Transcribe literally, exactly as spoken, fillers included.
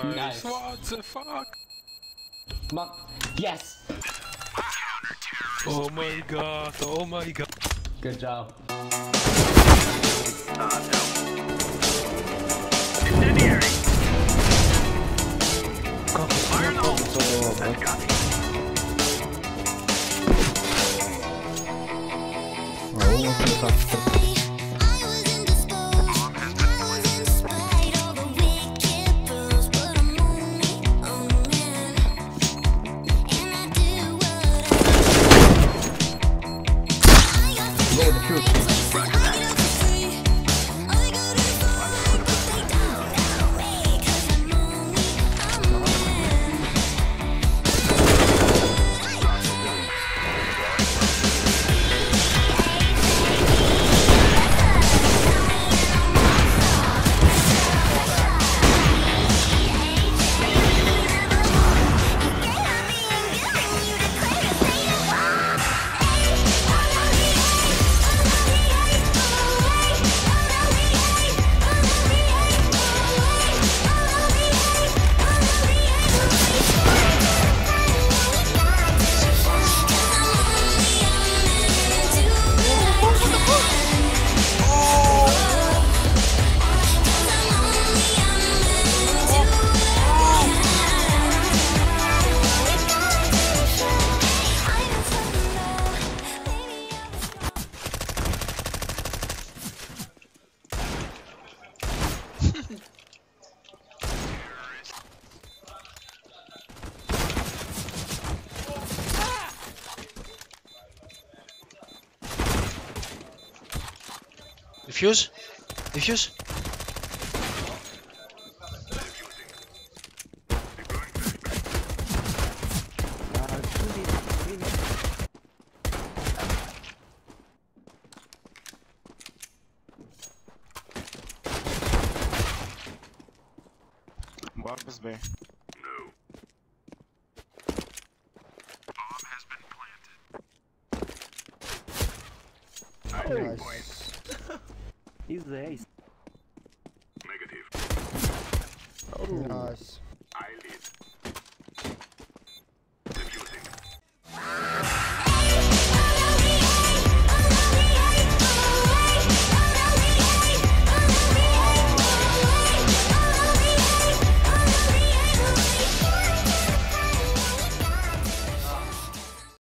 Nice. Nice. What the fuck? Come on. Yes! Oh my god, oh my god. Good job. Incendiary! Fire in the hole! That's got me. Defuse? Defuse? Bomb is B. No. Bomb has been planted. I take point. He's the ace. Negative. Oh. Nice.